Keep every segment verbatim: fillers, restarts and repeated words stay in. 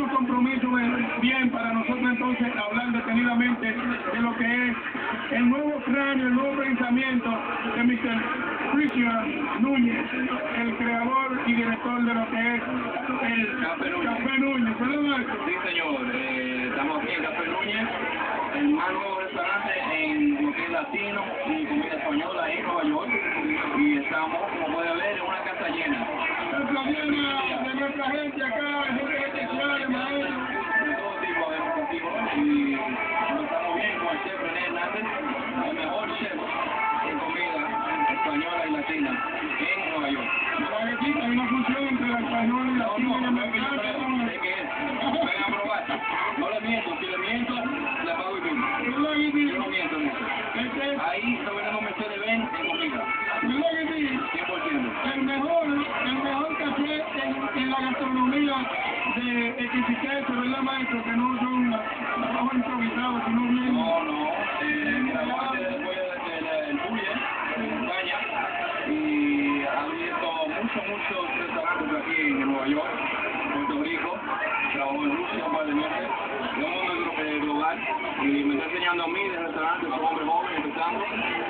un compromiso bien para nosotros entonces hablar detenidamente de lo que es el nuevo cráneo, el nuevo pensamiento de mister Cristian Núñez, el creador y director de lo que es el Café Núñez. Café Núñez, ¿verdad, Marco? Sí, señor. Eh, estamos aquí en Café Núñez, el más nuevo restaurante en lo que es latino y comida española en Nueva York. Y estamos, como puede ver, en una casa llena. Casa llena de nuestra gente acá, gente especial, maestro. De todo tipo vemos contigo. Y nos estamos bien con el chef René Hernández, el mejor chef en comida española y latina en Nueva York. ¿Verdad que sí? Hay una función entre la española y la No, no, latina. no es que yo sé que es. Ven a probar. No le miento, si le miento, le pago el bill. ¿Verdad que sí? Yo no miento en eso. Este es, Ahí lo venimos Mercedes-Benz en comida. ¿verdad que sí? cien por ciento. El mejor, el mejor café en, en la gastronomía de exquisitez, ¿verdad, maestro? Que no son trabajos improvisados, sino bien. No, no. Eh, mira, aparte después del bulle en España y ha abierto muchos, muchos restaurantes aquí en Nueva York, Puerto Rico, trabajó en Rusia un par de meses, de un mundo eh, global y me está enseñando a mí de restaurantes, soy un hombre joven empezando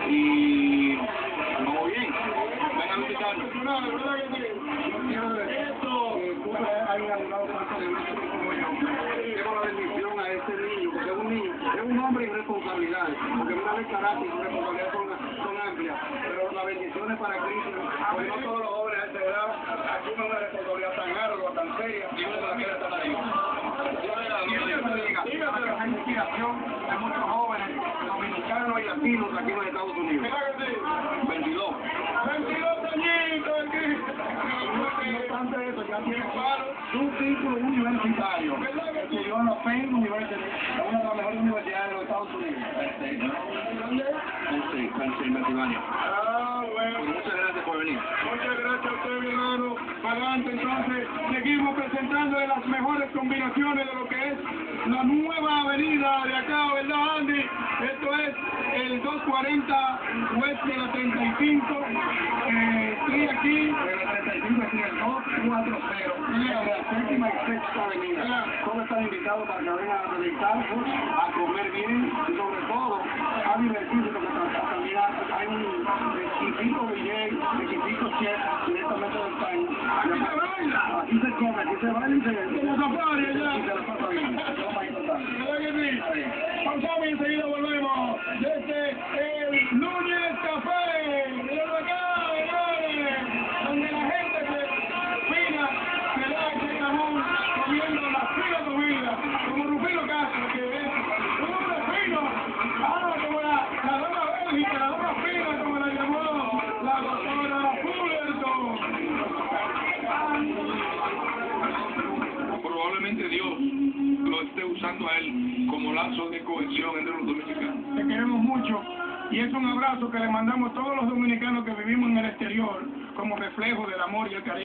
y vamos bien. Ven a visitarnos. ¿Verdad que sí? Quiero decir que tú hayas ayudado tanto de mí como yo. Tengo la bendición a este niño, porque es un niño, es un hombre y responsabilidades, porque mira el carácter y su responsabilidades son, son amplias, pero la bendición es para Cristo, porque no todos los jóvenes a esta edad asumen una responsabilidad tan ardua, tan seria, y uno la quiere estar ahí. Y Dios te bendiga, que es inspiración de muchos jóvenes dominicanos y latinos aquí en los Estados Unidos. ¿Verdad que sí? veintidós. veintidós añitos aquí. No obstante eso, ya tiene un título universitario que estudió en la Penn University, una de las mejores universidades de los Estados Unidos. ¿Dónde? Sí, Pensilvania. Ah, bueno. Muchas gracias por venir. Muchas gracias a usted, mi hermano. Adelante, entonces, seguimos presentando las mejores combinaciones de lo que es la nueva avenida de acá, ¿verdad, Andy? Esto es el doscientos cuarenta West de la treinta y cinco. Eh, estoy aquí. De la treinta y cinco es el doscientos cuarenta, de la séptima y sexta avenida. Todos están invitados para que vengan a deleitarse, a comer bien y sobre todo a divertirse, porque también hay un exquisito D J, exquisito chef directamente del país. Aquí se baila. Aquí se come, aquí se baila y se... Como safari allá. y se la pasa bien. Eso es lo más importante. ¿Verdad que sí? Pausamos y enseguida volvemos. Desde el Núñez Café. Miren acá, señores. Donde la gente se fina, se da ese jamón comiendo la fina comida. Como Rufino Castro, que es un hombre fino. Ah, como la, la dama bélgica, la dama fina, como la llamó la doctora Fullerton. Probablemente Dios lo esté usando a él como lazo de cohesión entre los dominicanos. Te queremos mucho y es un abrazo que le mandamos a todos los dominicanos que vivimos en el exterior como reflejo del amor y el cariño.